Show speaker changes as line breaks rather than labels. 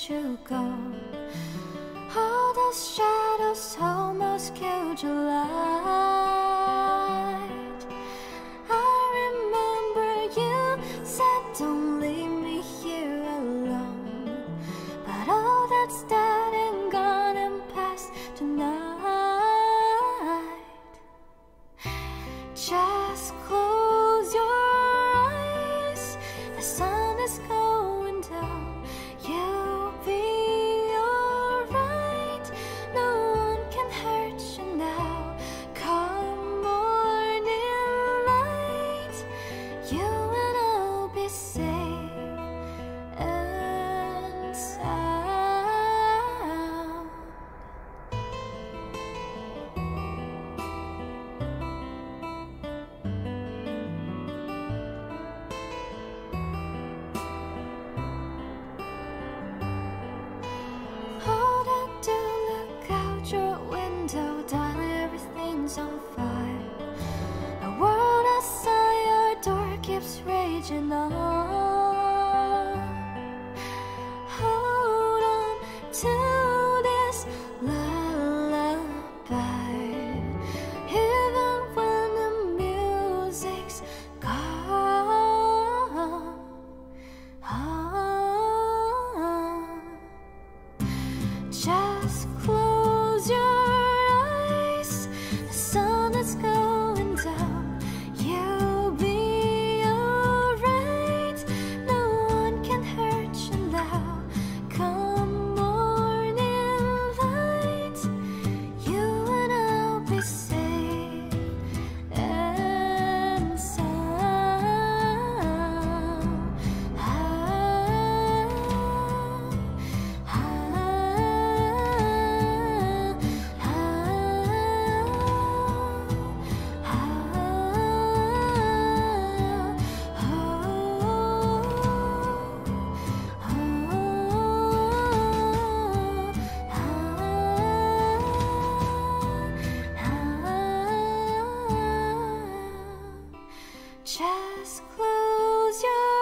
you go. All those shadows almost killed your light. I remember you said don't leave me here alone, but all that's dead and gone and past tonight. Just close your eyes, the sun is going down. You'll be alright, no one can hurt you now. Come morning light, you and I'll be safe and sound. Hold on to look out your window, darling, everything's on fire. The world outside your door keeps raging on. Hold on to this lullaby, even when the music's gone. Just close your eyes, the sun is going down. You'll be alright, no one can hurt you now. Come morning light, you and I'll be safe and sound. Just close your